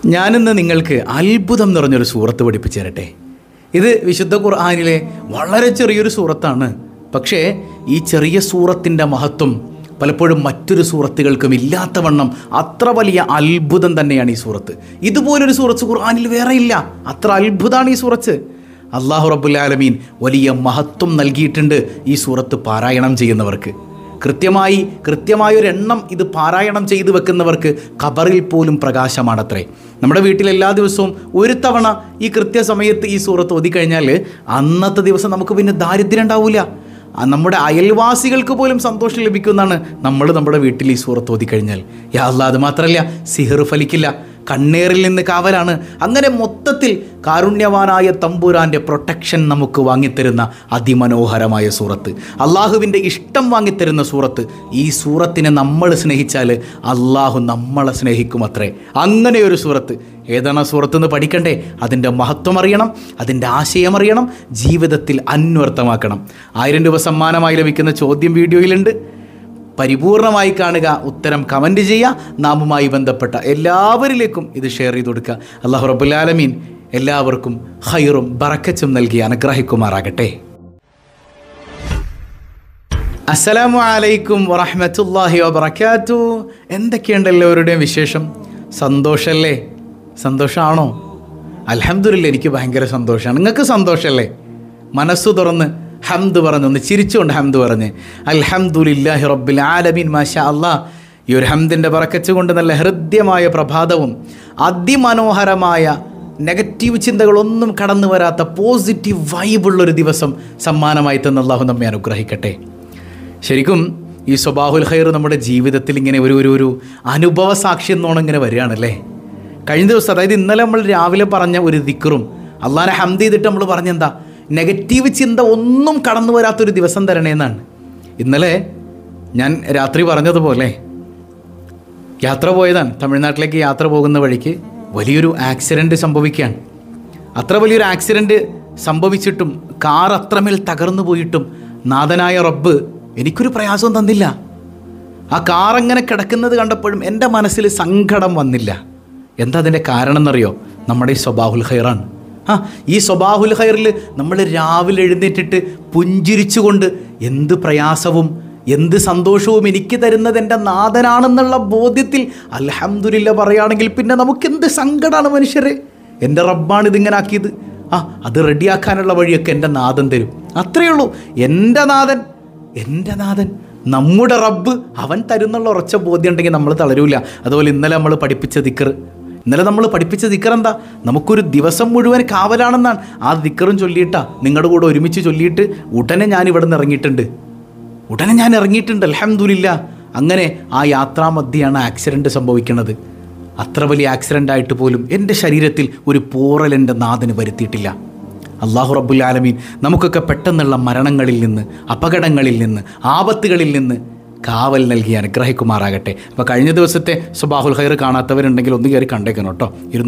ഞാനിന്ന് നിങ്ങൾക്ക് അത്ഭുതം നിറഞ്ഞൊരു സൂറത്ത് പഠിപ്പിച്ചു തരട്ടെ. ഇത് വിശുദ്ധ ഖുർആനിലെ വളരെ ചെറിയൊരു സൂറത്താണ്. പക്ഷേ ഈ ചെറിയ സൂറത്തിൻ്റെ മഹത്വം പലപ്പോഴും മറ്റൊരു സൂറത്തുകൾക്കും ഇല്ലാത്തവണ്ണം അത്ര വലിയ അത്ഭുതം തന്നെയാണ് ഈ സൂറത്ത്. ഇതുപോലൊരു സൂറത്ത് ഖുർആനിൽ വേറെ ഇല്ല. അത്ര അത്ഭുതമാണ് ഈ സൂറത്ത്. അല്ലാഹു റബ്ബുൽ ആലമീൻ വലിയ മഹത്വം നൽകിയിട്ടുണ്ട് ഈ സൂറത്ത് പാരായണം ചെയ്യുന്നവർക്ക്. കൃത്യമായൊരെണ്ണം ഇത് പാരായണം ചെയ്തു വെക്കുന്നവർക്ക് ഖബറിൽ പോലും പ്രകാശമാണത്രേ. നമ്മുടെ വീട്ടിൽ എല്ലാ ദിവസവും ഒരു തവണ ഈ കൃത്യസമയത്ത് ഈ സൂറത്ത് ഓതിക്കഴിഞ്ഞാൽ അന്നത്തെ ദിവസം നമുക്ക് പിന്നെ ദാരിദ്ര്യം ഉണ്ടാവില്ല. നമ്മുടെ അയൽവാസികൾക്ക് പോലും സന്തോഷം ലഭിക്കുന്നതാണ് നമ്മുടെ വീട്ടിൽ ഈ സൂറത്ത് ഓതിക്കഴിഞ്ഞാൽ. യാ അല്ലാഹ്, അത് മാത്രമല്ല, സിഹർ ഫലിക്കില്ല, കണ്ണേറിൽ നിന്ന് കാവലാണ്. അങ്ങനെ മൊത്തത്തിൽ കാരുണ്യവാനായ തമ്പുരാൻ്റെ പ്രൊട്ടക്ഷൻ നമുക്ക് വാങ്ങിത്തരുന്ന അതിമനോഹരമായ സൂറത്ത്, അള്ളാഹുവിൻ്റെ ഇഷ്ടം വാങ്ങിത്തരുന്ന സൂറത്ത്. ഈ സൂറത്തിനെ നമ്മൾ സ്നേഹിച്ചാൽ അള്ളാഹു നമ്മളെ സ്നേഹിക്കും അത്രേ. അങ്ങനെ ഒരു സൂറത്ത്. ഏതാണ് സൂറത്ത് എന്ന് പഠിക്കണ്ടേ? അതിൻ്റെ മഹത്വം അറിയണം, അതിൻ്റെ ആശയം അറിയണം, ജീവിതത്തിൽ അന്വർത്ഥമാക്കണം. 1000 രൂപ സമ്മാനമായി ലഭിക്കുന്ന ചോദ്യം വീഡിയോയിലുണ്ട്. പരിപൂർണമായി കാണുക, ഉത്തരം കമൻറ്റ് ചെയ്യുക. നാമുമായി ബന്ധപ്പെട്ട എല്ലാവരിലേക്കും ഇത് ഷെയർ ചെയ്ത് കൊടുക്കുക. അല്ലാഹു റബ്ബുൽ ആലമീൻ എല്ലാവർക്കും ഖൈറും ബറക്കത്തും നൽകി അനുഗ്രഹിക്കുമാറാകട്ടെ. അസ്സലാമു അലൈക്കും വറഹ്മത്തുള്ളാഹി വബറകാതുഹു. എന്തൊക്കെയുണ്ട് എല്ലാവരുടെയും വിശേഷം? സന്തോഷമല്ലേ? സന്തോഷമാണോ? അൽഹംദുലില്ലാഹ്, എനിക്ക് ഭയങ്കര സന്തോഷമാണ്. നിങ്ങൾക്ക് സന്തോഷമല്ലേ? മനസ്സ് തുറന്ന് ഹംദ് പറഞ്ഞ്, ഒന്ന് ചിരിച്ചുകൊണ്ട് ഹംദ് പറഞ്ഞ്, അൽഹംദുലില്ലാഹി റബ്ബിൽ ആലമീൻ, മാഷാ അല്ലാഹ്. ഈ ഒരു ഹംദിൻ്റെ ബറക്കത്ത് കൊണ്ട് നല്ല ഹൃദ്യമായ പ്രഭാതവും അതിമനോഹരമായ നെഗറ്റീവ് ചിന്തകളൊന്നും കടന്നു വരാത്ത പോസിറ്റീവ് വൈബുള്ളൊരു ദിവസം സമ്മാനമായി തന്ന അല്ലാഹു നമ്മെ അനുഗ്രഹിക്കട്ടെ. ശരിക്കും ഈ സ്വബാഹുൽ ഖൈർ നമ്മുടെ ജീവിതത്തിൽ ഇങ്ങനെ ഒരു അനുഭവ സാക്ഷി എന്നോണം ഇങ്ങനെ വരികയാണല്ലേ. കഴിഞ്ഞ ദിവസം, അതായത് ഇന്നലെ നമ്മൾ രാവിലെ പറഞ്ഞ ഒരു ദിക്റും അള്ളാഹനെ ഹംദ് ചെയ്തിട്ട് നമ്മൾ പറഞ്ഞെന്താ, നെഗറ്റീവ് ചിന്ത ഒന്നും കടന്നു വരാത്തൊരു ദിവസം തരണേന്നാണ്. ഇന്നലെ ഞാൻ രാത്രി പറഞ്ഞതുപോലെ യാത്ര പോയതാണ്. തമിഴ്നാട്ടിലേക്ക് യാത്ര പോകുന്ന വഴിക്ക് വലിയൊരു ആക്സിഡൻറ്റ് സംഭവിക്കുകയാണ്. അത്ര വലിയൊരു ആക്സിഡൻറ്റ് സംഭവിച്ചിട്ടും കാർ അത്രമേൽ തകർന്നു പോയിട്ടും നാഥനായ റബ്ബ് എനിക്കൊരു പ്രയാസവും തന്നില്ല. ആ കാർ അങ്ങനെ കിടക്കുന്നത് കണ്ടപ്പോഴും എൻ്റെ മനസ്സിൽ സങ്കടം വന്നില്ല. എന്താ അതിൻ്റെ കാരണം എന്നറിയോ? നമ്മുടെ ഈ സ്വബാഹുൽ ഖൈറാണ്. ഈ സ്വബാഹുൽ ഖൈറിൽ നമ്മൾ രാവിലെ എഴുന്നേറ്റിട്ട് പുഞ്ചിരിച്ചുകൊണ്ട് എന്ത് പ്രയാസവും എന്ത് സന്തോഷവും എനിക്ക് തരുന്നത് എൻ്റെ നാഥനാണെന്നുള്ള ബോധ്യത്തിൽ അൽഹംദുലില്ലാഹ് പറയുകയാണെങ്കിൽ പിന്നെ നമുക്കെന്ത് സങ്കടമാണ് മനുഷ്യരെ. എൻ്റെ റബ്ബാണ് ഇതിങ്ങനെ ആക്കിയത്. അത് റെഡിയാക്കാനുള്ള വഴിയൊക്കെ എൻ്റെ നാഥൻ തരും. അത്രയേ ഉള്ളൂ. എൻ്റെ നാഥൻ നമ്മുടെ റബ്ബ്, അവൻ തരുന്നുള്ള ഉറച്ച ബോധ്യം ഉണ്ടെങ്കിൽ നമ്മൾ തളരൂല. അതുപോലെ ഇന്നലെ നമ്മൾ പഠിപ്പിച്ച ദിക്ർ എന്താ? നമുക്കൊരു ദിവസം മുഴുവൻ കാവലാണെന്നാണ്. ആ ദിക്റും ചൊല്ലിയിട്ടാ നിങ്ങളുടെ കൂടെ ഒരുമിച്ച് ചൊല്ലിയിട്ട് ഉടനെ ഞാൻ ഇവിടെ നിന്ന് ഇറങ്ങിയിട്ടുണ്ട്. അൽഹംദുലില്ലാഹ്. അങ്ങനെ ആ യാത്രാമധ്യയാണ് ആക്സിഡൻറ്റ് സംഭവിക്കുന്നത്. അത്ര വലിയ ആക്സിഡൻ്റ് ആയിട്ട് പോലും എൻ്റെ ശരീരത്തിൽ ഒരു പോറൽ എൻ്റെ നാഥന് വരുത്തിയിട്ടില്ല. അല്ലാഹു റബ്ബുൽ ആലമീൻ നമുക്കൊക്കെ പെട്ടെന്നുള്ള മരണങ്ങളിൽ നിന്ന്, അപകടങ്ങളിൽ നിന്ന്, ആപത്തുകളിൽ നിന്ന് കാവൽ നൽകി അനുഗ്രഹിക്കുമാറാകട്ടെ. അപ്പോൾ കഴിഞ്ഞ ദിവസത്തെ സ്വബാഹുൽ ഖൈർ കാണാത്തവരുണ്ടെങ്കിൽ ഒന്ന് കയറി കണ്ടേക്കണം കേട്ടോ.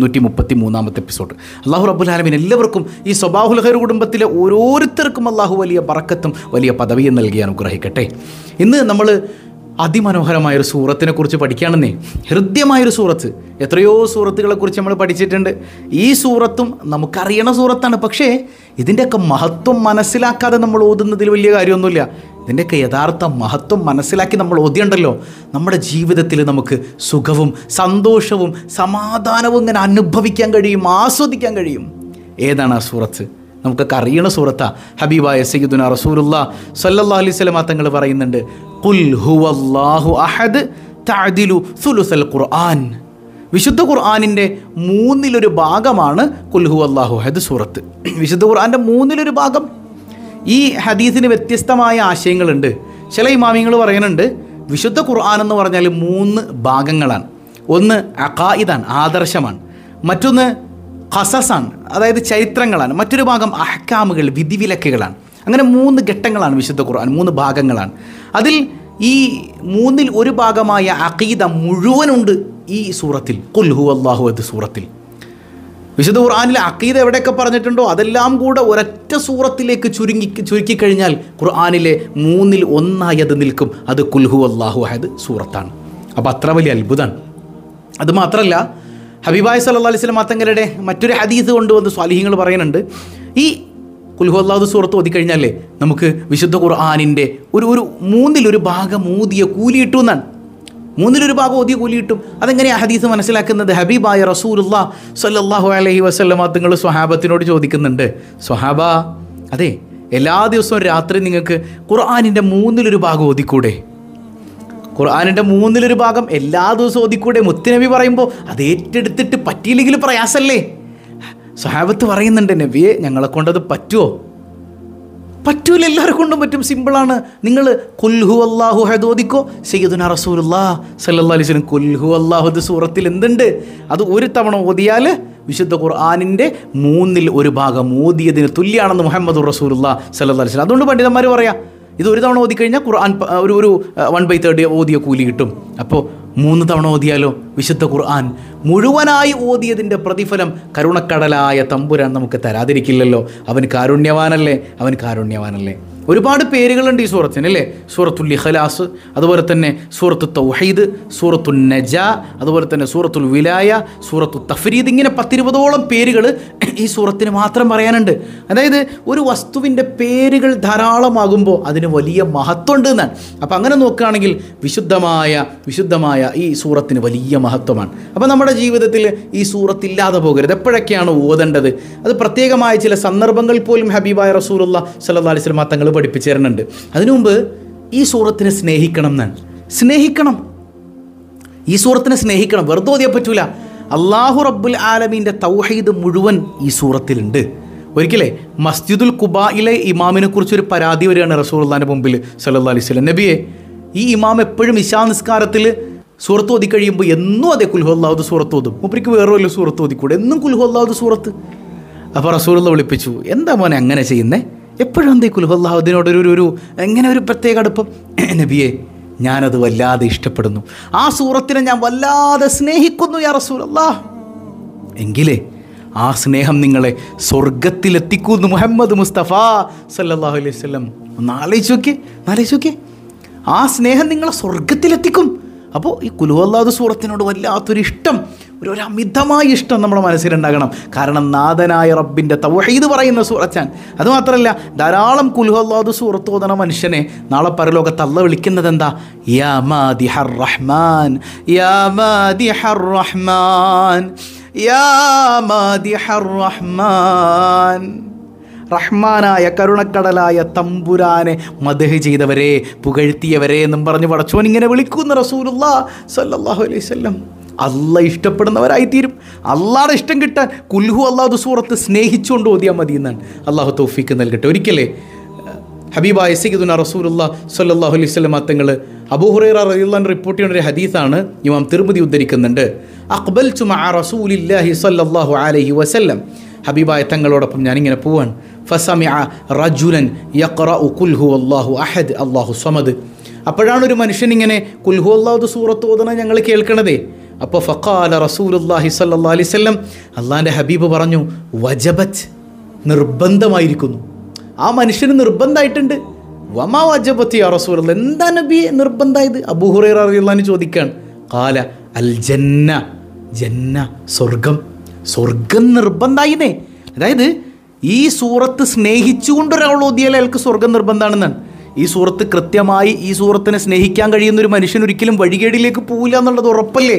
233 എപ്പിസോഡ്. അല്ലാഹു റബ്ബുൽ ആലമീൻ എല്ലാവർക്കും ഈ സ്വബാഹുൽ ഖൈർ കുടുംബത്തിലെ ഓരോരുത്തർക്കും അല്ലാഹു വലിയ ബറക്കത്തും വലിയ പദവിയും നൽകി അനുഗ്രഹിക്കട്ടെ. ഇന്ന് നമ്മൾ അതിമനോഹരമായൊരു സൂറത്തിനെ കുറിച്ച് പഠിക്കുകയാണെന്നേ. ഹൃദ്യമായൊരു സൂറത്ത്. എത്രയോ സൂറത്തുകളെക്കുറിച്ച് നമ്മൾ പഠിച്ചിട്ടുണ്ട്. ഈ സൂറത്തും നമുക്കറിയണ സൂറത്താണ്. പക്ഷേ ഇതിൻ്റെയൊക്കെ മഹത്വം മനസ്സിലാക്കാതെ നമ്മൾ ഓതുന്നതിൽ വലിയ കാര്യമൊന്നുമില്ല. ഇതിൻ്റെയൊക്കെ യഥാർത്ഥ മഹത്വം മനസ്സിലാക്കി നമ്മൾ ഓതിയുണ്ടല്ലോ, നമ്മുടെ ജീവിതത്തിൽ നമുക്ക് സുഖവും സന്തോഷവും സമാധാനവും ഇങ്ങനെ അനുഭവിക്കാൻ കഴിയും, ആസ്വദിക്കാൻ കഴിയും. ഏതാണ് ആ സൂറത്ത്? നമുക്കൊക്കെ അറിയണ സൂറത്താ. ഹബീബായ സയ്യിദുനാ റസൂലുള്ളാഹി സ്വല്ലല്ലാഹു അലൈഹി വസല്ലം തങ്ങൾ പറയുന്നുണ്ട്, ഖുൽ ഹുവല്ലാഹു അഹദ് തഅദിലു സുലുസൽ ഖുർആൻ. വിശുദ്ധ ഖുർആനിൻ്റെ 1/3 ഭാഗമാണ് ഖുൽ ഹുവല്ലാഹു അഹദ് സൂറത്ത്. വിശുദ്ധ ഖുർആൻ്റെ 1/3 ഭാഗം. ഈ ഹദീസിന് വ്യത്യസ്തമായ ആശയങ്ങളുണ്ട്. ചില ഇമാമിങ്ങൾ പറയുന്നുണ്ട് വിശുദ്ധ ഖുർആൻ എന്ന് പറഞ്ഞാൽ 3 ഭാഗങ്ങളാണ്. ഒന്ന് അഖായിദാണ്, ആദർശമാണ്. മറ്റൊന്ന് ഖസസാണ്, അതായത് ചരിത്രങ്ങളാണ്. മറ്റൊരു ഭാഗം അഹ്കാമുകൾ, വിധിവിലക്കുകളാണ്. അങ്ങനെ 3 ഘട്ടങ്ങളാണ് വിശുദ്ധ ഖുർആൻ, 3 ഭാഗങ്ങളാണ്. അതിൽ ഈ 1/3 ഭാഗമായ അഖീദ മുഴുവനുണ്ട് ഈ സൂറത്തിൽ, ഖുൽ ഹുവല്ലാഹു അഹദ് സൂറത്തിൽ. വിശുദ്ധ ഖുർആനിലെ അഖീദ എവിടെയൊക്കെ പറഞ്ഞിട്ടുണ്ടോ അതെല്ലാം കൂടെ ഒരൊറ്റ സൂറത്തിലേക്ക് ചുരുക്കി കഴിഞ്ഞാൽ ഖുർആനിലെ 1/3 അത് നിൽക്കും. അത് ഖുൽ ഹുവല്ലാഹു അഹദ് സൂറത്താണ്. അപ്പോൾ അത്ര വലിയ അത്ഭുതമാണ്. അതുമാത്രമല്ല ഹബീബായ സല്ലല്ലാഹു അലൈഹി വസല്ലം തങ്ങളുടെ മറ്റൊരു ഹദീസ് കൊണ്ടുവന്ന് സ്വാലിഹീങ്ങൾ പറയുന്നുണ്ട്, ഈ ഖുൽ ഹുവല്ലാഹു സൂറത്ത് ഓതിക്കഴിഞ്ഞാലേ നമുക്ക് വിശുദ്ധ ഖുർആനിൻ്റെ ഒരു മൂന്നിലൊരു ഭാഗം ഊതിയ കൂലി കിട്ടും എന്നാണ്. മൂന്നിലൊരു ഭാഗം ഓതിയ കൂലി കിട്ടും. അതെങ്ങനെയാണ് ഹദീസ് മനസ്സിലാക്കുന്നത്? ഹബീബായ റസൂലുള്ളാഹി സ്വല്ലല്ലാഹു അലൈഹി വസല്ലം തങ്ങൾ സ്വഹാബത്തിനോട് ചോദിക്കുന്നുണ്ട്, സ്വഹാബ, അതെ, എല്ലാ ദിവസവും രാത്രി നിങ്ങൾക്ക് ഖുർആനിൻ്റെ മൂന്നിലൊരു ഭാഗം ഓതിക്കൂടെ? ഖുർആനിൻ്റെ മൂന്നിലൊരു ഭാഗം എല്ലാ ദിവസവും ഓതിക്കൂടെ? മുത്തുനബി പറയുമ്പോൾ അത് ഏറ്റെടുത്തിട്ട് പറ്റിയില്ലെങ്കിൽ പ്രയാസമല്ലേ? സ്വഹാബത്ത് പറയുന്നുണ്ട്, നബിയെ, ഞങ്ങളെ കൊണ്ടത് പറ്റുമോ? പറ്റൂല, എല്ലാവരെ കൊണ്ടും പറ്റും, സിമ്പിളാണ്. നിങ്ങൾ ഖുൽ ഹുവല്ലാഹു അഹദ് ഓതിക്കോ. സയ്യിദുനാ റസൂലുള്ളാഹി സ്വല്ലല്ലാഹു അലൈഹി വസല്ലം ഖുൽ ഹുവല്ലാഹു സൂറത്തിൽ എന്തുണ്ട്? അത് ഒരു തവണ ഓതിയാൽ വിശുദ്ധ ഖുർആനിൻ്റെ മൂന്നിൽ ഒരു ഭാഗം ഓതിയതിന് തുല്യമാണെന്ന് മുഹമ്മദുർ റസൂലുള്ളാഹി സ്വല്ലല്ലാഹു അലൈഹി വസല്ലം. അതുകൊണ്ട് പണ്ഡിതന്മാർ പറയാം, ഇത് ഒരു തവണ ഓതിക്കഴിഞ്ഞാൽ ഖുർആൻ ഒരു 1/3 ഓതിയ കൂലി കിട്ടും. അപ്പോൾ 3 തവണ ഓതിയാലോ വിശുദ്ധ ഖുർആൻ മുഴുവനായി ഓതിയതിൻ്റെ പ്രതിഫലം കരുണക്കടലായ തമ്പുരാൻ നമുക്ക് തരാതിരിക്കില്ലല്ലോ. അവൻ കാരുണ്യവാനല്ലേ. ഒരുപാട് പേരുകളുണ്ട് ഈ സൂറത്തിന്, അല്ലേ? സൂറത്തുൽ ഇഖ്ലാസ്, അതുപോലെ തന്നെ സൂറത്തു തൗഹീദ്, സൂറത്തുൻ നജാ, അതുപോലെ തന്നെ സൂറത്തുൽ വിലായ, സൂറത്തു തഫ്രീദ്, ഇങ്ങനെ 10-20ഓളം പേരുകൾ ഈ സൂറത്തിന് മാത്രം പറയാനുണ്ട്. അതായത് ഒരു വസ്തുവിൻ്റെ പേരുകൾ ധാരാളമാകുമ്പോൾ അതിന് വലിയ മഹത്വമുണ്ട് എന്നാണ്. അപ്പോൾ അങ്ങനെ നോക്കുകയാണെങ്കിൽ വിശുദ്ധമായ ഈ സൂറത്തിന് വലിയ മഹത്വമാണ്. അപ്പോൾ നമ്മുടെ ജീവിതത്തിൽ ഈ സൂറത്തില്ലാതെ പോകരുത്. എപ്പോഴൊക്കെയാണ് ഓതേണ്ടത്? അത് പ്രത്യേകമായ ചില സന്ദർഭങ്ങൾ പോലും ഹബീബായ റസൂലുള്ളാഹി സ്വല്ലല്ലാഹു അലൈഹി വസല്ലം തങ്ങൾ പഠിപ്പിച്ചു തരുന്നുണ്ട്. അതിനു മുമ്പ് ഈ സൂറത്തിനെ സ്നേഹിക്കണം എന്നാണ്. ഈ സൂറത്തിനെ സ്നേഹിക്കണം, വെറുതെ ഓതിയാൽ പറ്റൂല. അല്ലാഹു റബ്ബുൽ ആലമീൻ്റെ തൗഹീദ് മുഴുവൻ ഈ സൂറത്തിലുണ്ട്. ഒരിക്കലേ മസ്ജിദുൽ ഖുബായിലെ ഇമാമിനെ കുറിച്ചൊരു പരാതി വരികയാണ് റസൂലുള്ളാഹിന്റെ മുമ്പിൽ സ്വല്ലല്ലാഹു അലൈഹി വസല്ലം. നബിയെ, ഈ ഇമാം എപ്പോഴും ഇശാ നിസ്കാരത്തിൽ സൂറത്ത് ഓതി കഴിയുമ്പോൾ എന്നും അതേ ഖുൽ ഹുവല്ലാഹു സൂറത്ത് ഓതും. മൂപ്പർക്ക് വേറെ വല്ല സൂറത്ത് ഓതിക്കൂടെ? എന്നും ഖുൽ ഹുവല്ലാഹു സൂറത്ത്. അപ്പോൾ റസൂലുള്ളാഹി വിളിപ്പിച്ചു, എന്താ മോനെ അങ്ങനെ ചെയ്യുന്നേ? എപ്പോഴും എന്തേ ഖുൽ ഹുവല്ലാഹു അതിനോടൊരു എങ്ങനെ ഒരു പ്രത്യേക അടുപ്പം? നബിയെ, ഞാനത് വല്ലാതെ ഇഷ്ടപ്പെടുന്നു, ആ സൂറത്തിനെ ഞാൻ വല്ലാതെ സ്നേഹിക്കുന്നു യാ റസൂലല്ലാഹ്. എങ്കിലേ ആ സ്നേഹം നിങ്ങളെ സ്വർഗത്തിലെത്തിക്കുന്നു മുഹമ്മദ് മുസ്തഫ സല്ലല്ലാഹു അലൈഹി വസല്ലം. ഒന്ന് ആലോചിച്ച് നോക്കിയേ, ആ സ്നേഹം നിങ്ങളെ സ്വർഗത്തിലെത്തിക്കും. അപ്പോൾ ഈ ഖുൽ ഹുവല്ലാഹു സൂറത്തിനോട് വല്ലാത്തൊരു ഇഷ്ടം, ഒരു അമിതമായ ഇഷ്ടം നമ്മുടെ മനസ്സിലുണ്ടാകണം. കാരണം നാഥനായ റബ്ബിൻ്റെ തൗഹീദ് പറയുന്ന സൂറത്താൻ. അതുമാത്രമല്ല, ധാരാളം ഖുൽ ഹുവല്ലാഹു സൂറത്ത് ഓതണ മനുഷ്യനെ നാളെ പരലോകത്ത് അല്ലാഹ് വിളിക്കുന്നത് എന്താ? യാ മാദിഹർ റഹ്മാൻ, യാ മാദിഹർ റഹ്മാൻ, യാ മാദിഹർ റഹ്മാൻ. റഹ്മാനായ കരുണക്കടലായ തമ്പുരാനെ മദ്ഹ് ചെയ്തവരെ, പുകഴ്ത്തിയവരെ എന്നും പറഞ്ഞ് പടച്ചോൻ ഇങ്ങനെ വിളിക്കുന്ന റസൂലുള്ളാഹി സ്വല്ലല്ലാഹു അലൈഹി വസല്ലം. അല്ലാഹ് ഇഷ്ടപ്പെടുന്നവരായിത്തീരും. അല്ലാഹുടെ ഇഷ്ടം കിട്ടാൻ ഖുൽ ഹുവല്ലാഹു സൂറത്ത് സ്നേഹിച്ചുകൊണ്ട് ഓതിയാൽ മതി എന്നാണ്. അല്ലാഹു തൗഫീക്ക് നൽകട്ടെ. ഒരിക്കലേ ഹബീബായ സയ്യിദുനാ റസൂലുള്ളാഹി സ്വല്ലല്ലാഹു അലൈഹി വസല്ലം തങ്ങൾ അബൂ ഹുറൈറ റളിയല്ലാഹു അൻഹു റിപ്പോർട്ട് ചെയ്യുന്ന ഒരു ഹദീസാണ് ഇമാം തിർമിദി ഉദ്ധരിക്കുന്നുണ്ട്. അഖ്ബൽതു മഅ റസൂലില്ലാഹി സ്വല്ലല്ലാഹു അലൈഹി വസല്ലം, ഹബീബായ തങ്ങളോടൊപ്പം ഞാനിങ്ങനെ പോവാൻ. ഫസമിഅ റജുലൻ യഖറഉ ഖുൽ ഹുവല്ലാഹു അഹദ് അല്ലാഹു സമദ്. അപ്പോഴാണ് ഒരു മനുഷ്യൻ ഇങ്ങനെ ഖുൽ ഹുവല്ലാഹു സൂറത്ത് ഓതണ ഞങ്ങൾ കേൾക്കണതേ. അപ്പോൾ ഫഖാല റസൂലുള്ളാഹി സ്വല്ലല്ലാഹു അലൈഹി വസല്ലം, അള്ളാഹിൻ്റെ ഹബീബ് പറഞ്ഞു, വജബത്ത്, നിർബന്ധമായിരിക്കുന്നു. ആ മനുഷ്യന് നിർബന്ധമായിട്ടുണ്ട്. വമാ വജബത്ത് യാ റസൂലല്ലാഹ്, എന്താ നബി നിർബന്ധമായത്? അബൂ ഹുറൈറ റളിയല്ലാഹു അൻഹു ചോദിക്കാൻ. ഖാല അൽ ജന്ന, സ്വർഗം നിർബന്ധമായിന്നേ. അതായത് ഈ സൂറത്ത് സ്നേഹിച്ചുകൊണ്ട് ഒരാൾ ഓതിയാൽ അയാൾക്ക് സ്വർഗം നിർബന്ധമാണെന്നാണ്. ഈ സൂറത്ത് കൃത്യമായി ഈ സൂറത്തിനെ സ്നേഹിക്കാൻ കഴിയുന്ന ഒരു മനുഷ്യൻ ഒരിക്കലും വഴികേടിലേക്ക് പോവില്ല എന്നുള്ളത് ഉറപ്പല്ലേ?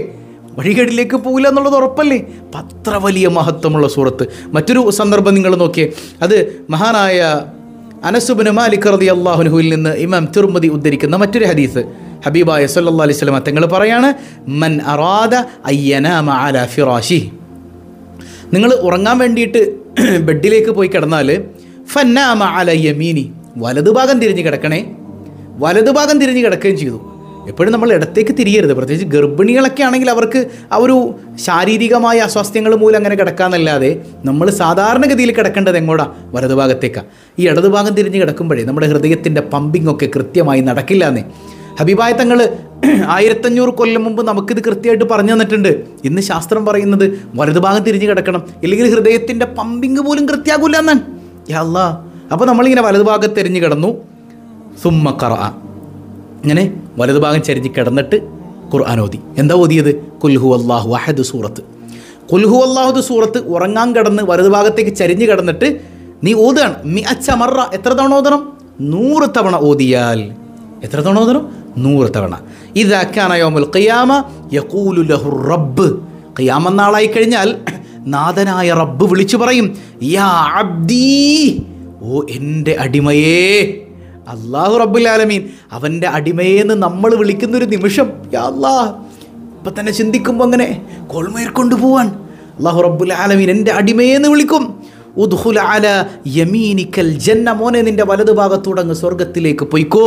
അത്ര വലിയ മഹത്വമുള്ള സൂറത്ത്. മറ്റൊരു സന്ദർഭം നിങ്ങൾ നോക്കിയേ, അത് മഹാനായ അനസ് ഇബ്നു മാലിക് റളിയല്ലാഹു അൻഹുവിൽ നിന്ന് ഇമാം തിർമിദി ഉദ്ധരിക്കുന്ന മറ്റൊരു ഹദീസ്. ഹബീബായ സല്ലല്ലാഹു അലൈഹി വസല്ലം തങ്ങൾ പറയാണ്, മൻ അറാദ അയ്യനാമ അലാ ഫിറാശിഹി, നിങ്ങൾ ഉറങ്ങാൻ വേണ്ടിയിട്ട് ബെഡിലേക്ക് പോയി കിടന്നാൽ ഫന്നാമ അല യമീനി, വലതുഭാഗം തിരിഞ്ഞ് കിടക്കുകയും ചെയ്തു. എപ്പോഴും നമ്മൾ ഇടത്തേക്ക് തിരിയരുത്. പ്രത്യേകിച്ച് ഗർഭിണികളൊക്കെ ആണെങ്കിൽ അവർക്ക് ആ ഒരു ശാരീരികമായ അസ്വാസ്ഥ്യങ്ങൾ മൂലം അങ്ങനെ കിടക്കാമെന്നല്ലാതെ നമ്മൾ സാധാരണഗതിയിൽ കിടക്കേണ്ടത് എങ്ങോട്ടാ? വലതുഭാഗത്തേക്കാണ്. ഈ ഇടതുഭാഗം തിരിഞ്ഞ് കിടക്കുമ്പോഴേ നമ്മുടെ ഹൃദയത്തിൻ്റെ പമ്പിംഗ് ഒക്കെ കൃത്യമായി നടക്കില്ലാന്നേ. ഹബീബായ തങ്ങൾ 1500 കൊല്ലം മുമ്പ് നമുക്കിത് കൃത്യമായിട്ട് പറഞ്ഞു തന്നിട്ടുണ്ട്. ഇന്ന് ശാസ്ത്രം പറയുന്നത് വലതുഭാഗം തിരിഞ്ഞ് കിടക്കണം, ഇല്ലെങ്കിൽ ഹൃദയത്തിൻ്റെ പമ്പിങ് പോലും കൃത്യമാകില്ല എന്നാണ്. യാ അല്ലാ. അപ്പോൾ നമ്മളിങ്ങനെ വലതുഭാഗത്ത് തിരിഞ്ഞ് കിടന്നു. സുമ്മ ഖറഅ, ഇങ്ങനെ വലതുഭാഗം ചരിഞ്ഞ് കിടന്നിട്ട് ഖുർആൻ ഓതി. എന്താ ഓതിയത്? ഖുൽ ഹുവല്ലാഹു അഹദ് സൂറത്ത്. ഖുൽ ഹുവല്ലാഹു സൂറത്ത് ഉറങ്ങാൻ കിടന്ന് വലതുഭാഗത്തേക്ക് ചരിഞ്ഞ് കിടന്നിട്ട് നീ ഓതുകയാണ്. മിഅച്ച മറ, എത്ര തവണ ഓതണം? 100 തവണ ഓതിയാൽ. എത്ര തവണ ഓതണം? 100 തവണ. ഇദാ കാന യൗമുൽ ഖിയാമ യഖൂലു ലഹു റബ്ബ്, ഖിയാമ നാളായി കഴിഞ്ഞാൽ നാഥനായ റബ്ബ് വിളിച്ചു പറയും, യാ അബ്ദീ, ഓ എൻ്റെ അടിമയേ. അല്ലാഹു റബ്ബുൽ ആലമീൻ അവൻ്റെ അടിമയെന്ന് നമ്മൾ വിളിക്കുന്നൊരു നിമിഷം, യാ അല്ലാഹ്, ഇപ്പം തന്നെ ചിന്തിക്കുമ്പോൾ അങ്ങനെ കോൾമേർ കൊണ്ടുപോവാൻ. അല്ലാഹു റബ്ബുൽ ആലമീൻ എൻ്റെ അടിമയെന്ന് വിളിക്കും. ഉദ്ഖുൽ അല യമീനിക്കൽ ജന്ന, മോനെ നിൻ്റെ വലതു ഭാഗത്തൂടങ്ങ് സ്വർഗത്തിലേക്ക് പൊയ്ക്കോ.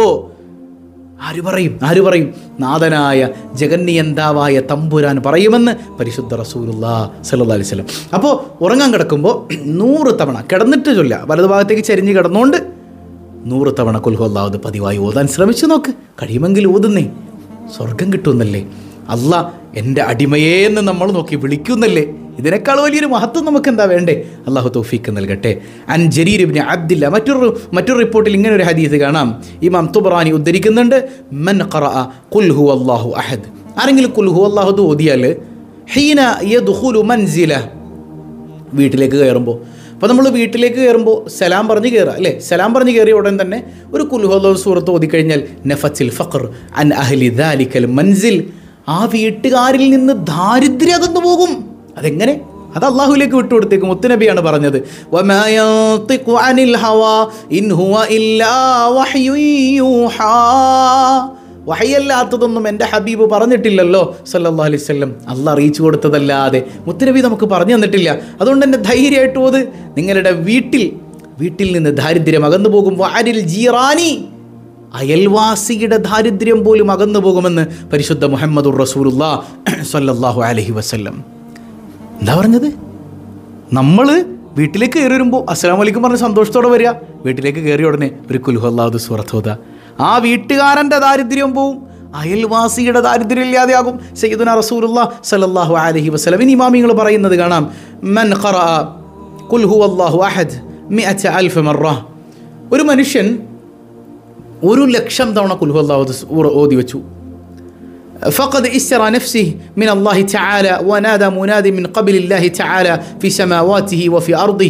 ആര് പറയും? നാഥനായ ജഗന്നിയന്താവായ തമ്പുരാൻ പറയുമെന്ന് പരിശുദ്ധ റസൂലുള്ളാഹി സ്വല്ലല്ലാഹി അലൈഹി വസല്ലം. അപ്പോൾ ഉറങ്ങാൻ കിടക്കുമ്പോൾ 100 തവണ കിടന്നിട്ട് ചൊല്ല, വലതുഭാഗത്തേക്ക് ചരിഞ്ഞ് കിടന്നുകൊണ്ട് 100 തവണ ഖുൽ ഹുവല്ലാഹു പതിവായി ഓതാൻ ശ്രമിച്ചു നോക്ക്. കഴിയുമെങ്കിൽ ഓതുന്നേ, സ്വർഗം കിട്ടുമെന്നല്ലേ. അല്ലാ എൻ്റെ അടിമയേ എന്ന് നമ്മൾ നോക്കി വിളിക്കുന്നല്ലേ. ഇതിനേക്കാൾ വലിയൊരു മഹത്വം നമുക്ക് എന്താ വേണ്ടേ? അള്ളാഹു തൗഫീഖ് നൽകട്ടെ. അൻ ജരീർ ഇബ്നു അബ്ദില്ല, മറ്റൊരു റിപ്പോർട്ടിൽ ഇങ്ങനെ ഒരു ഹദീസ് കാണാം, ഇമാം തുബ്റാനി ഉദ്ധരിക്കുന്നുണ്ട്. മൻ ഖറഅ ഖുൽ ഹുവല്ലാഹു അഹദ്, ആരെങ്കിലും ഖുൽ ഹുവല്ലാഹു ഓതിയാൽ ഹീന യദ്ഖുലു മൻസില, വീട്ടിലേക്ക് കയറുമ്പോൾ. അപ്പോൾ നമ്മൾ വീട്ടിലേക്ക് കയറുമ്പോൾ സലാം പറഞ്ഞ് കയറുക അല്ലേ. സലാം പറഞ്ഞ് കയറിയ ഉടൻ തന്നെ ഒരു ഖുൽ ഹുവല്ലാഹു സൂറത്ത് ഓതിക്കഴിഞ്ഞാൽ നഫത്തിൽ ഫഖർ അൻ അഹ്ലി ദാലിക്കൽ മൻസിൽ, ആ വീട്ടുകാരിൽ നിന്ന് ദാരിദ്ര്യം അകന്നു പോകും. അതെങ്ങനെ? അത് അള്ളാഹുലേക്ക് വിട്ടുകൊടുത്തേക്കും. മുത്തുനബിയാണ് പറഞ്ഞത്, വമാ യൻതിഖു അനിൽ ഹവാ ഇൻ ഹുവ ഇല്ലാ വഹ്യുൻ യൂഹാ, വഹയല്ലാത്തതൊന്നും എൻ്റെ ഹബീബ് പറഞ്ഞിട്ടില്ലല്ലോ സല്ലല്ലാഹു അലൈഹി വസല്ലം. അള്ളാഹ് അറിയിച്ചു കൊടുത്തതല്ലാതെ മുത്തുനബി നമുക്ക് പറഞ്ഞു തന്നിട്ടില്ല. അതുകൊണ്ട് തന്നെ ധൈര്യമായിട്ട് ഓത്. നിങ്ങളുടെ വീട്ടിൽ നിന്ന് ദാരിദ്ര്യം അകന്നു പോകും. വഅനിൽ ജീറാനി, അയൽവാസിയുടെ ദാരിദ്ര്യം പോലും അകന്നു പോകുമെന്ന് പരിശുദ്ധ മുഹമ്മദുർ റസൂലുള്ളാഹി സ്വല്ലല്ലാഹു അലൈഹി വസല്ലം. എന്താ പറഞ്ഞത്? നമ്മൾ വീട്ടിലേക്ക് കയറി വരുമ്പോൾ അസ്സലാമു അലൈക്കും പറഞ്ഞ് സന്തോഷത്തോടെ വരിക. വീട്ടിലേക്ക് കയറിയ ഉടനെ ഒരു ഖുൽ ഹുവല്ലാഹു സൂറത്ത് ഓതുക. ആ വീട്ടുകാരൻ്റെ ദാരിദ്ര്യം പോവും, അയൽവാസിയുടെ ദാരിദ്ര്യം ഇല്ലാതെയാകും. സയ്യിദുനാ റസൂലുള്ളാഹി സ്വല്ലല്ലാഹു അലൈഹി വസല്ലം ഇമാമിങ്ങൾ പറയുന്നത് കാണാം, മൻ ഖറഅ ഖുൽ ഹുവല്ലാഹു അഹദ് 100,000 മറ, ഒരു മനുഷ്യൻ 1,00,000 തവണ ഖുൽ ഹുവല്ലാഹു ഓതി വെച്ചു. ഫഖദ് ഇസ്റ നഫ്സിഹി മിൻ അല്ലാഹി തആല വനാദ മുനാദി മിൻ ഖബ്ലില്ലാഹി തആല ഫി സമാവാതിഹി വഫി അർദിഹി.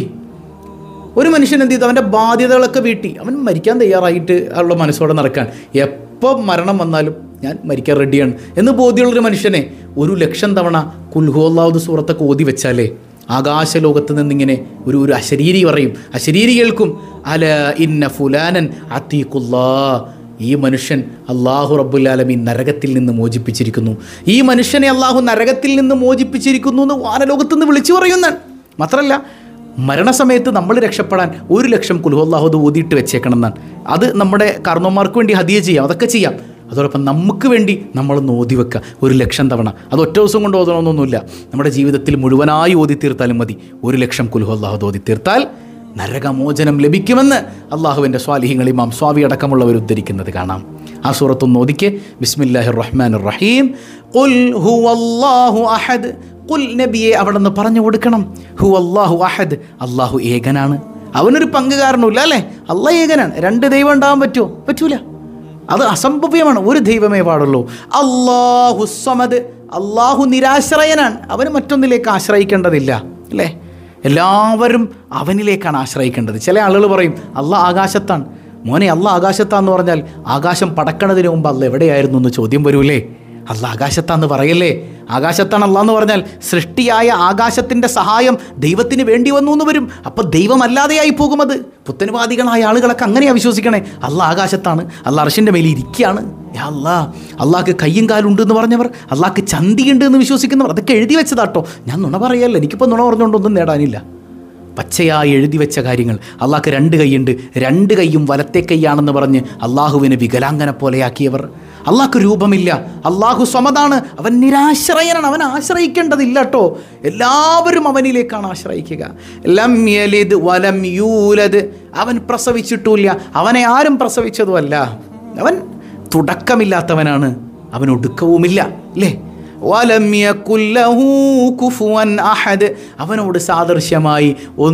ഒരു മനുഷ്യൻ എന്ത് ചെയ്തു? അവൻ്റെ ബാധ്യതകളൊക്കെ വീട്ടി അവൻ മരിക്കാൻ തയ്യാറായിട്ട് ഉള്ള മനസ്സോടെ നടക്കാൻ. എപ്പോൾ മരണം വന്നാലും ഞാൻ മരിക്കാൻ റെഡിയാണ് എന്ന് ബോധ്യമുള്ളൊരു മനുഷ്യനെ 1,00,000 തവണ ഖുൽ ഹുവല്ലാഹു സൂറത്തൊക്കെ ഓതി വെച്ചാലേ ആകാശലോകത്ത് നിന്നിങ്ങനെ ഒരു അശരീരി പറയും, അശരീരി കേൾക്കും, അല ഇന്ന ഫുലാനൻ അതീഖുല്ലാഹ്, ഈ മനുഷ്യൻ അല്ലാഹു റബ്ബുൽ ആലമീൻ നരകത്തിൽ നിന്ന് മോചിപ്പിച്ചിരിക്കുന്നു, ഈ മനുഷ്യനെ അല്ലാഹു നരകത്തിൽ നിന്ന് മോചിപ്പിച്ചിരിക്കുന്നു എന്ന് വാനലോകത്ത് നിന്ന് വിളിച്ചു പറയുന്നതാണ്. മാത്രമല്ല മരണസമയത്ത് നമ്മൾ രക്ഷപ്പെടാൻ 1,00,000 ഖുൽ ഹുവല്ലാഹു ഓതിയിട്ട് വെച്ചേക്കണം എന്നാണ്. അത് നമ്മുടെ കാരണവന്മാർക്ക് വേണ്ടി ഹദിയ ചെയ്യാം, അതൊക്കെ ചെയ്യാം. അതോടൊപ്പം നമുക്ക് വേണ്ടി നമ്മളൊന്ന് ഓതി വെക്കുക 1,00,000 തവണ. അത് ഒറ്റ ദിവസം കൊണ്ട് ഓതണമെന്നൊന്നുമില്ല, നമ്മുടെ ജീവിതത്തിൽ മുഴുവനായി ഓതി തീർത്താലും മതി. 1,00,000 ഖുൽ ഹുവല്ലാഹു ഓതി തീർത്താൽ നരകമോചനം ലഭിക്കുമെന്ന് അള്ളാഹുവിൻ്റെ സ്വാലിഹീങ്ങൾ ഇമാം സ്വാവി അടക്കമുള്ളവർ ഉദ്ധരിക്കുന്നത് കാണാം. ആ സൂറത്തൊന്ന് ഓതിക്കെ, ബിസ്മില്ലാഹിർ റഹ്മാനിർ റഹീം, ഖുൽ ഹുവല്ലാഹു അഹദ്. ഖുൽ നബിയെ അവിടെ നിന്ന് പറഞ്ഞു കൊടുക്കണം, ഹുവല്ലാഹു അഹദ്, അള്ളാഹു ഏകനാണ്, അവനൊരു പങ്കുകാരനുമില്ല അല്ലേ. അള്ളാഹ് ഏകനാണ്. 2 ദൈവം ഉണ്ടാകാൻ പറ്റുമോ? പറ്റൂല, അത് അസംഭവ്യമാണ്. ഒരു ദൈവമേ പാടുള്ളൂ. അല്ലാഹു സമദ്, അള്ളാഹു നിരാശ്രയനാണ്, അവന് മറ്റൊന്നിലേക്ക് ആശ്രയിക്കേണ്ടതില്ല അല്ലേ. എല്ലാവരും അവനിലേക്കാണ് ആശ്രയിക്കേണ്ടത്. ചില ആളുകൾ പറയും അള്ളാഹ് ആകാശത്താണ്. മോനെ, അള്ളാഹ് ആകാശത്താന്ന് പറഞ്ഞാൽ ആകാശം പടക്കണതിന് മുമ്പ് അള്ളാഹ് എവിടെയായിരുന്നു എന്ന് ചോദ്യം വരൂലേ. അള്ളാഹ് ആകാശത്താന്ന് പറയല്ലേ. ആകാശത്താണ് അള്ളാഹ് എന്ന് പറഞ്ഞാൽ സൃഷ്ടിയായ ആകാശത്തിൻ്റെ സഹായം ദൈവത്തിന് വേണ്ടി വന്നു എന്ന് വരും. അപ്പോൾ ദൈവമല്ലാതെയായി പോകും അത്. പുത്തൻവാദികളായ ആളുകളൊക്കെ അങ്ങനെയാണ് വിശ്വസിക്കണേ. അള്ളാഹ് ആകാശത്താണ്, അള്ളാഹ് അർശിൻ്റെ മേലിൽ ഇരിക്കുകയാണ്. അള്ളാഹ്ക്ക് കയ്യും കാലുണ്ട് എന്ന് പറഞ്ഞവർ, അള്ളാഹ്ക്ക് ചന്തിയുണ്ട് എന്ന് വിശ്വസിക്കുന്നവർ, അതൊക്കെ എഴുതി വെച്ചതാട്ടോ. ഞാൻ നുണ പറയല്ല, എനിക്കിപ്പോൾ നുണ പറഞ്ഞുകൊണ്ടൊന്നും നേടാനില്ല. പച്ചയായി എഴുതി വെച്ച കാര്യങ്ങൾ. അള്ളാഹ്ക്ക് 2 കൈയുണ്ട്, 2 കൈയും വലത്തെ കൈയാണെന്ന് പറഞ്ഞ് അള്ളാഹുവിനെ വികലാംഗനെ പോലെയാക്കിയവർ. അള്ളാഹ്ക്ക് രൂപമില്ല, അള്ളാഹു സമദാണ്, അവൻ നിരാശ്രയനാണ്, അവൻ ആശ്രയിക്കേണ്ടതില്ല കേട്ടോ. എല്ലാവരും അവനിലേക്കാണ് ആശ്രയിക്കുക. ലം യലിദ് വലം യൂലദ്, അവൻ പ്രസവിച്ചിട്ടുമില്ല, അവനെ ആരും പ്രസവിച്ചതുമല്ല, അവൻ തുടക്കമില്ലാത്തവനാണ്, അവൻ ഒടുക്കവുമില്ല അല്ലേ. വലം യകുൽ ലഹു കുഫുവൻ അഹദ്, അവനോട് സാദൃശ്യമായി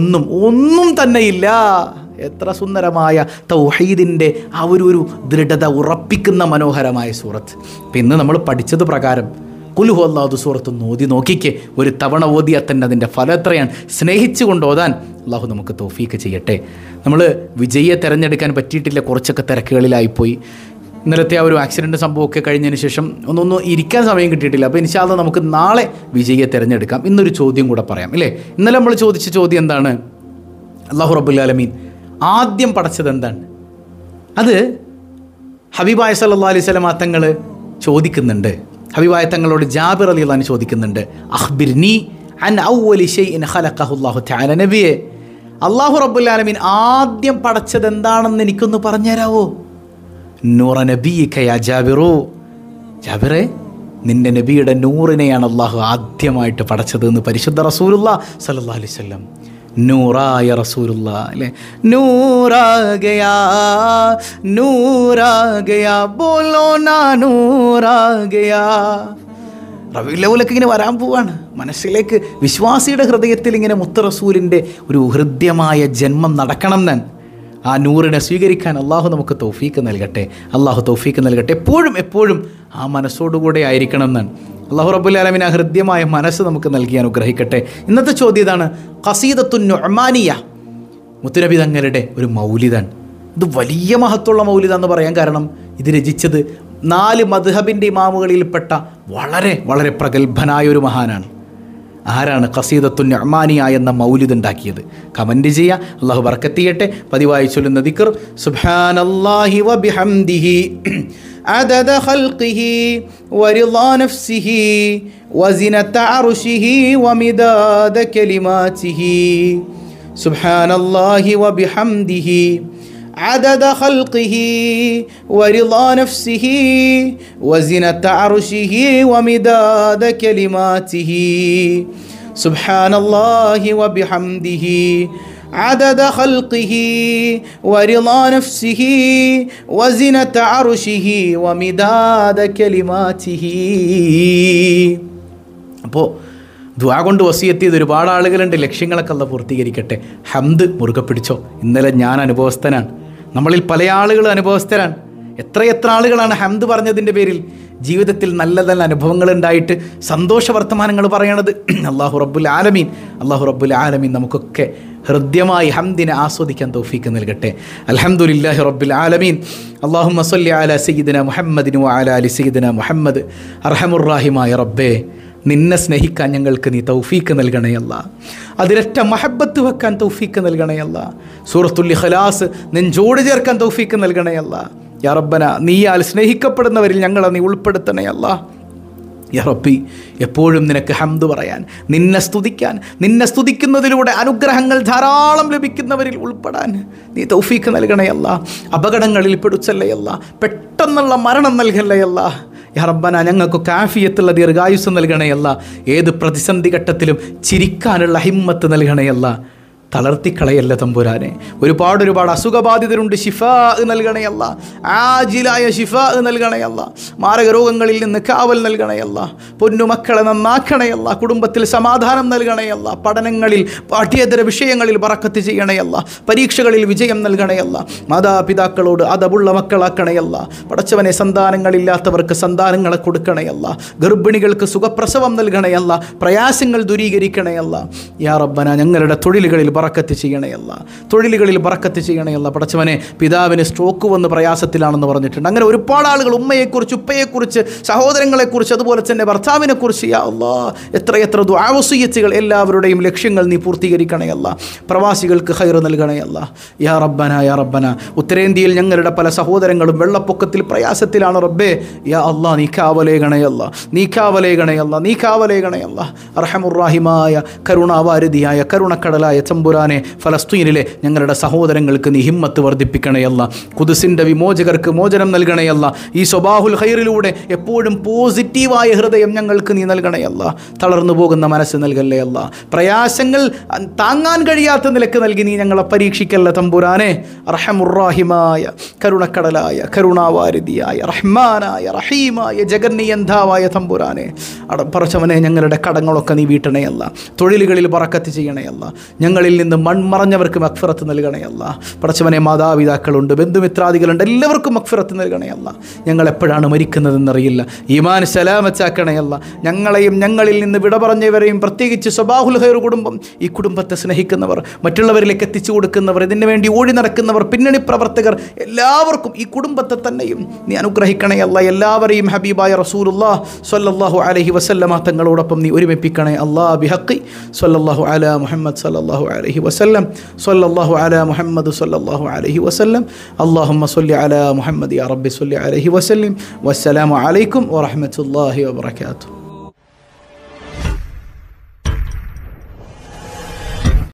ഒന്നും തന്നെയില്ല. എത്ര സുന്ദരമായ തൗഹീദിൻ്റെ ആ ഒരു ദൃഢത ഉറപ്പിക്കുന്ന മനോഹരമായ സൂറത്ത്. ഇപ്പം ഇന്ന് നമ്മൾ പഠിച്ചത് പ്രകാരം ഖുൽ ഹു അല്ലാഹു സൂറത്തൊന്ന് ഓതി നോക്കിക്കേ. ഒരു തവണ ഓതിയാൽ തന്നെ അതിൻ്റെ ഫലം എത്രയാണ്. സ്നേഹിച്ചുകൊണ്ട് ഓതാൻ അള്ളാഹു നമുക്ക് തൗഫീക്ക് ചെയ്യട്ടെ. നമ്മൾ വിജയിയെ തിരഞ്ഞെടുക്കാൻ പറ്റിയിട്ടില്ല, കുറച്ചൊക്കെ തിരക്കുകളിലായിപ്പോയി. ഇന്നലത്തെ ആ ഒരു ആക്സിഡൻറ്റ് സംഭവമൊക്കെ കഴിഞ്ഞതിന് ശേഷം ഒന്നൊന്നും ഇരിക്കാൻ സമയം കിട്ടിയിട്ടില്ല. അപ്പോൾ ഇൻഷാ അല്ലാഹ് നമുക്ക് നാളെ വിജയിയെ തിരഞ്ഞെടുക്കാം. ഇന്നൊരു ചോദ്യം കൂടെ പറയാം അല്ലേ. ഇന്നലെ നമ്മൾ ചോദിച്ച ചോദ്യം എന്താണ്? അല്ലാഹു റബ്ബുൽ ആലമീൻ ആദ്യം പടച്ചത് എന്താണ്? അത് ഹബീബായ സല്ലല്ലാഹു അലൈഹി വസല്ലം തങ്ങൾ ചോദിക്കുന്നുണ്ട്. ഹബീബായ തങ്ങളോട് ജാബിർ റളിയല്ലാഹു അൻഹു ചോദിക്കുന്നുണ്ട്, അഖ്ബിർനി അൻ അവ്വലി ശൈഇൻ ഖലഖഹു അല്ലാഹു തആല. നബിയെ, അല്ലാഹു റബ്ബുൽ ആലമീൻ ആദ്യം പടച്ചത് എന്താണെന്ന് എനിക്കൊന്ന് പറഞ്ഞു തരാവോ? നൂറ നബിയിക യാ ജാബിറു. ജാബിറെ, നിന്റെ നബിയുടെ നൂറിനെയാണ് അല്ലാഹു ആദ്യമായിട്ട് പടച്ചത് എന്ന് പരിശുദ്ധ റസൂലുള്ളാഹി സ്വല്ലല്ലാഹു അലൈഹി വസല്ലം. നൂറായ റസൂലുള്ളാഹ് അല്ലേ. നൂറാ ഗയാ നൂറാ ഗയാ ബോലോ നാ നൂറാ ഗയാ. റബീഉൽ അവ്വലൊക്കെ ഇങ്ങനെ വരാൻ പോവാണ്. മനസ്സിലേക്ക് വിശ്വാസിയുടെ ഹൃദയത്തിൽ ഇങ്ങനെ മുത്ത് റസൂലിൻ്റെ ഒരു ഹൃദ്യമായ ജന്മം നടക്കണം എന്നാണ്. ആ നൂറിനെ സ്വീകരിക്കാൻ അള്ളാഹു നമുക്ക് തൗഫീക്ക് നൽകട്ടെ. അള്ളാഹു തൗഫീക്ക് നൽകട്ടെ. എപ്പോഴും ആ മനസ്സോടുകൂടെ ആയിരിക്കണം എന്നാണ്. അള്ളാഹു റബ്ബുൽ ആലമീൻ ആ ഹൃദ്യമായ മനസ്സ് നമുക്ക് നൽകി അനുഗ്രഹിക്കട്ടെ. ഇന്നത്തെ ചോദ്യം ഇതാണ്, ഖസീദത്തുൻ നുഅ്മാനിയ, മുത്തുനബി തങ്ങളുടെ ഒരു മൗലിദാണ്. ഇത് വലിയ മഹത്വമുള്ള മൗലിദാന്ന് പറയാൻ കാരണം ഇത് രചിച്ചത് 4 മദ്ഹബിൻ്റെ ഇമാമുകളിൽപ്പെട്ട വളരെ വളരെ പ്രഗത്ഭനായ ഒരു മഹാനാണ്. ആരാണ് ഖസീദത്തുൻ നുഅ്മാനിയ എന്ന മൗലിദ് ഉണ്ടാക്കിയത്? കമൻറ്റ് ചെയ്യുക. അള്ളാഹു ബർക്കത്ത് ചെയ്യട്ടെ. പതിവായി ചൊല്ലുന്ന ദിക്ർ സുബ്ഹാനല്ലാഹി വബിഹംദിഹി عدد خلقه ورضا نفسه وزنة عرشه ومداد كلماته. سبحان الله وبحمده عدد خلقه ورضا نفسه وزنة عرشه ومداد كلماته. سبحان الله وبحمده عدد خلقه ورضا نفسه وزنة عرشه ومداد كلماته. അപ്പോൾ ദുആ കൊണ്ട് വസിയത്ത് ചെയ്ത് ഒരുപാട് ആളുകളുണ്ട്. ലക്ഷ്യങ്ങളൊക്കെ അല്ലാഹു പൂർത്തീകരിക്കട്ടെ. ഹംദ് മുറുകെ പിടിച്ചോ. ഇന്നലെ ഞാൻ അനുഭവസ്ഥനാണ്, നമ്മളിൽ പല ആളുകളും അനുഭവസ്ഥരാണ്. എത്ര ആളുകളാണ് ഹംദ് പറഞ്ഞതിൻ്റെ പേരിൽ ജീവിതത്തിൽ നല്ല നല്ല അനുഭവങ്ങൾ ഉണ്ടായിട്ട് സന്തോഷ വർത്തമാനങ്ങൾ പറയണത്. അല്ലാഹു റബ്ബുൽ ആലമീൻ നമുക്കൊക്കെ ഹൃദ്യമായി ഹംദിനെ ആസ്വദിക്കാൻ തൗഫീക്ക് നൽകട്ടെ. അൽഹംദുലില്ലാഹി റബ്ബിൽ ആലമീൻ. അല്ലാഹുമ്മ സ്വല്ലി അലാ സയ്യിദിന മുഹമ്മദിൻ വഅലാ ആലി സയ്യിദിന മുഹമ്മദ്. അർഹമുർ റഹീമായ റബ്ബേ, നിന്നെ സ്നേഹിക്കാൻ ഞങ്ങൾക്ക് നീ തൗഫീക്ക് നൽകണേ അല്ലാ. അതിരറ്റ മഹബത്ത് വെക്കാൻ തൗഫീക്ക് നൽകണേ അല്ലാ. സൂറത്തുൽ ഇഖ്ലാസ് നെഞ്ചോട് ചേർക്കാൻ തൗഫീക്ക് നൽകണേ അല്ലാ. യാ റബ്ബന, നീയാൽ സ്നേഹിക്കപ്പെടുന്നവരിൽ ഞങ്ങളെ നീ ഉൾപ്പെടുത്തണേ അല്ലാ. യാ റബ്ബി, എപ്പോഴും നിനക്ക് ഹംദ് പറയാൻ, നിന്നെ സ്തുതിക്കാൻ, നിന്നെ സ്തുതിക്കുന്നതിലൂടെ അനുഗ്രഹങ്ങൾ ധാരാളം ലഭിക്കുന്നവരിൽ ഉൾപ്പെടാൻ നീ തൗഫീക്ക് നൽകണേ അല്ലാ. അപകടങ്ങളിൽ പെടുച്ചല്ലേ അല്ലാ. പെട്ടെന്നുള്ള മരണം നൽകല്ലേ അല്ലാ. യാ റബ്ബന, ഞങ്ങൾക്ക് ആഫിയത്തുള്ള ദീർഘായുസ് നൽകണേ അല്ലാ. ഏത് പ്രതിസന്ധി ഘട്ടത്തിലും ചിരിക്കാനുള്ള ഹിമ്മത്ത് നൽകണേ അല്ലാ. തളർത്തിക്കളയല്ല തമ്പുരാനെ. ഒരുപാട് അസുഖബാധിതരുണ്ട്. ഷിഫാ നൽകണയല്ല. ആജിലായ ഷിഫാ നൽകണയല്ല. മാരക രോഗങ്ങളിൽ നിന്ന് കാവൽ നൽകണയല്ല. പൊന്നുമക്കളെ നന്നാക്കണയല്ല. കുടുംബത്തിൽ സമാധാനം നൽകണയല്ല. പഠനങ്ങളിൽ പാഠ്യേതര വിഷയങ്ങളിൽ ബറക്കത്ത് ചെയ്യണയല്ല. പരീക്ഷകളിൽ വിജയം നൽകണയല്ല. മാതാപിതാക്കളോട് അതബുള്ള മക്കളാക്കണയല്ല. പടച്ചവനെ, സന്താനങ്ങളില്ലാത്തവർക്ക് സന്താനങ്ങളെ കൊടുക്കണയല്ല. ഗർഭിണികൾക്ക് സുഖപ്രസവം നൽകണയല്ല. പ്രയാസങ്ങൾ ദൂരീകരിക്കണയല്ല. യാ റബ്ബന, ഞങ്ങളുടെ തൊഴിലുകളിൽ ബറക്കത്ത് ചെയ്യണയല്ല. തൊഴിലുകളിൽ ബറക്കത്ത് ചെയ്യണയല്ല. പടച്ചവനെ, പിതാവിന് സ്ട്രോക്ക് വന്ന് പ്രയാസത്തിലാണെന്ന് പറഞ്ഞിട്ടുണ്ട്. അങ്ങനെ ഒരുപാട് ആളുകൾ ഉമ്മയെക്കുറിച്ച്, ഉപ്പയെക്കുറിച്ച്, സഹോദരങ്ങളെക്കുറിച്ച്, അതുപോലെ തന്നെ ഭർത്താവിനെക്കുറിച്ച്, യാ അല്ലാഹ്, എത്ര ദുആ വസിയ്യത്തുകൾ. എല്ലാവരുടെയും ലക്ഷ്യങ്ങൾ നീ പൂർത്തീകരിക്കണയല്ല. പ്രവാസികൾക്ക് ഖൈർ നൽകണയല്ല. യാ റബ്ബന, ഉത്തരേന്ത്യയിൽ ഞങ്ങളുടെ പല സഹോദരങ്ങളും വെള്ളപ്പൊക്കത്തിൽ പ്രയാസത്തിലാണ് റബ്ബേ. യാ അല്ലാഹ്, നീ കാവലേകണയല്ല. അർഹമുർ റഹീമായ കരുണാവാരിധിയായ കരുണക്കടലായ തമ്പുരാനെ, ഫലസ്തീനിലെ ഞങ്ങളുടെ സഹോദരങ്ങൾക്ക് നീ ഹിമ്മത്ത് വർദ്ധിപ്പിക്കണയല്ല. ഖുദ്സിൻ്റെ വിമോചകർക്ക് മോചനം നൽകണയല്ല. ഈ സ്വബാഹുൽ ഖൈറിലൂടെ എപ്പോഴും പോസിറ്റീവായ ഹൃദയം ഞങ്ങൾക്ക് നീ നൽകണയല്ല. തളർന്നു പോകുന്ന മനസ്സ് നൽകല്ലേ അല്ല. പ്രയാസങ്ങൾ താങ്ങാൻ കഴിയാത്ത നിലക്ക് നൽകി നീ ഞങ്ങളെ പരീക്ഷിക്കല്ല തമ്പുരാനെ. റഹമുറാഹിമായ കരുണക്കടലായ കരുണാവാരിധിയായ റഹ്മാനായ റഹീമായ ജഗന്നിയന്താവായ തമ്പുരാനെ, പറച്ചവനെ, ഞങ്ങളുടെ കടങ്ങളൊക്കെ നീ വീട്ടണയല്ല. തൊഴിലുകളിൽ ബറക്കത്ത് ചെയ്യണയല്ല. ഞങ്ങളിൽ ഞങ്ങളിൽ നിന്ന് മൺമറഞ്ഞവർക്ക് മഗ്ഫിറത്ത് നൽകണേ അല്ലാ. പടച്ചവനെ, മാതാപിതാക്കളുണ്ട്, ബന്ധുമിത്രാദികളുണ്ട്, എല്ലാവർക്കും മഗ്ഫിറത്ത് നൽകണേ അല്ലാ. ഞങ്ങൾ എപ്പോഴാണ് മരിക്കുന്നതെന്നറിയില്ല. ഈമാൻ സലാമത്താക്കണേ അല്ലാ. ഞങ്ങളെയും ഞങ്ങളിൽ നിന്ന് വിട പറഞ്ഞവരെയും, പ്രത്യേകിച്ച് സബാഹുൽ ഖൈർ കുടുംബം, ഈ കുടുംബത്തെ സ്നേഹിക്കുന്നവർ, മറ്റുള്ളവരിലേക്ക് എത്തിച്ചു കൊടുക്കുന്നവർ, ഇതിനു വേണ്ടി ഓടി നടക്കുന്നവർ, പിന്നണി പ്രവർത്തകർ, എല്ലാവർക്കും ഈ കുടുംബത്തെ തന്നെയും നീ അനുഗ്രഹിക്കണേ അല്ലാ. എല്ലാവരെയും ഹബീബായ റസൂലുള്ളാഹി സ്വല്ലല്ലാഹു അലൈഹി വസല്ലമ തങ്ങളോടൊപ്പം നീ ഒരുമിപ്പിക്കണേ അല്ലാ. ബിഹഖി സ്വല്ലല്ലാഹു അലാ മുഹമ്മദ് സ്വല്ലല്ലാഹു അലൈഹി വസല്ലം, സ്വല്ലല്ലാഹു അലാ മുഹമ്മദ് സ്വല്ലല്ലാഹു അലൈഹി വസല്ലം. അല്ലാഹുമ്മ സ്വല്ലി അലാ മുഹമ്മദ് യാ റബ്ബി സ്വല്ലി അലൈഹി വസല്ലം. വസ്സലാമു അലൈക്കും വറഹ്മത്തുള്ളാഹി വബറകാതുഹു.